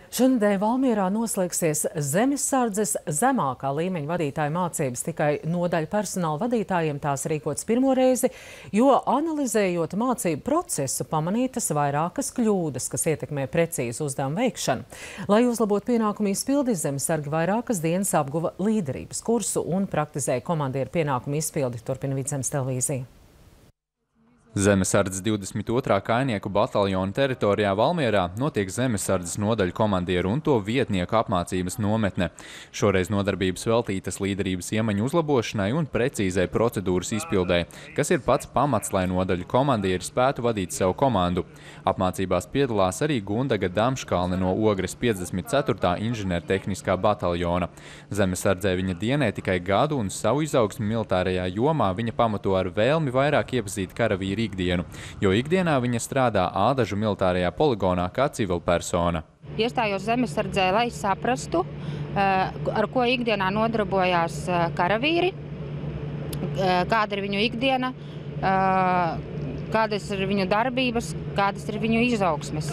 Šonedēļ Valmierā noslēgsies zemesardzes zemākā līmeņa vadītāju mācības. Tikai nodaļu personāla vadītājiem tās rīkotas pirmo reizi, jo analizējot mācību procesu, pamanītas vairākas kļūdas, kas ietekmē precīzu uzdevumu veikšanu. Lai uzlabotu pienākumu izpildi, zemesargi vairākas dienas apguva līderības kursu un praktizēja komandieru pienākumu izpildi, turpina Vidzemes televīzija. Zemesardzes 22. kājnieku bataljona teritorijā Valmierā notiek zemesardzes nodaļu komandieru un to vietnieku apmācības nometne. Šoreiz nodarbības veltītas līderības iemaņu uzlabošanai un precīzai procedūras izpildē, kas ir pats pamats, lai nodaļu komandieri spētu vadīt savu komandu. Apmācībās piedalās arī Gundaga Damškalne no Ogres 54. inženiertehniskā bataljona. Zemesardzē viņa dienē tikai gadu un savu izaugsmi militārajā jomā viņa pamato ar vēlmi vairāk iepazīt karavīru ikdienu, jo ikdienā viņa strādā Ādažu militārajā poligonā kā civilpersona. Iestājos zemesardzē, lai saprastu, ar ko ikdienā nodarbojās karavīri, kāda ir viņu ikdiena, kādas ir viņu darbības, kādas ir viņu izaugsmes.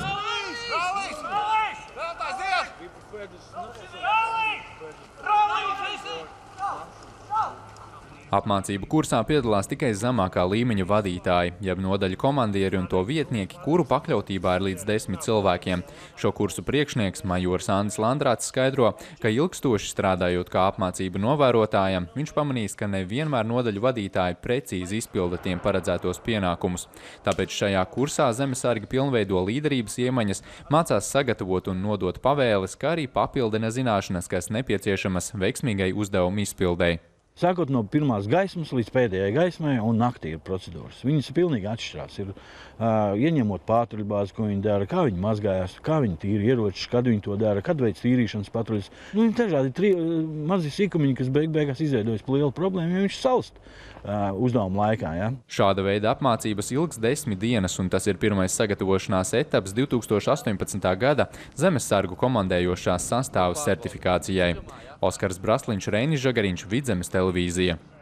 Apmācību kursā piedalās tikai zemākā līmeņa vadītāji, jeb nodaļu komandieri un to vietnieki, kuru pakļautībā ir līdz 10 cilvēkiem. Šo kursu priekšnieks majors Andis Landrāts skaidro, ka ilgstoši strādājot kā apmācību novērotājam, viņš pamanīs, ka nevienmēr nodaļu vadītāji precīzi izpilda tiem paredzētos pienākumus. Tāpēc šajā kursā zemesargi pilnveido līderības iemaņas, mācās sagatavot un nodot pavēles, kā arī papildina zināšanas, kas nepieciešamas veiksmīgai uzdevumu izpildei. Sākot no pirmās gaismas līdz pēdējai gaismai un naktī ir procedūras. Viņas pilnīgi atšķirās. Ir ieņemot patruļbāzi, ko viņi dara, kā viņi mazgājās, kā viņi tīra ieročus, kad viņi to dara, kad veic tīrīšanas patruļas. Ir dažādi mazi sīkumiņi, kas beigās izveidojas par lielu problēmu, jo viņš salst uzdevumu laikā. Ja? Šāda veida apmācības ilgs 10 dienas, un tas ir pirmais sagatavošanās etaps 2018. gada zemesargu komandējošās sastāvas certifikācijai. Oskars Brasliņš, Reinis Žagariņš, Vidzemes televīzija.